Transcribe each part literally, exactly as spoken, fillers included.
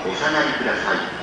お下がりください。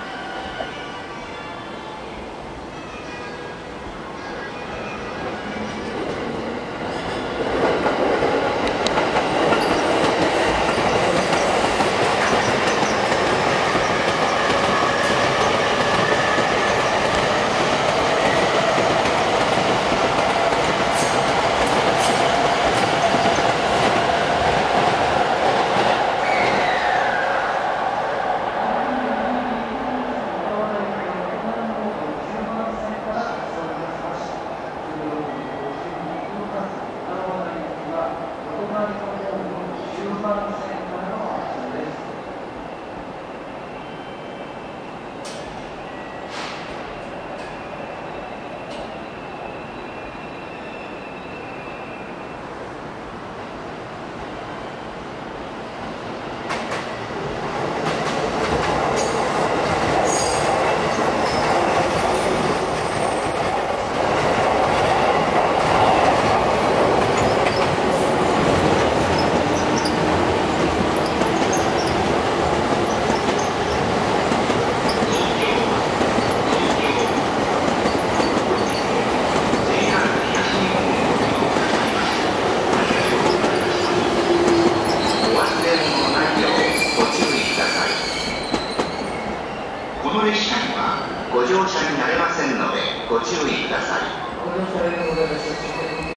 この列車にはご乗車になれませんのでご注意ください。ご乗車でございます。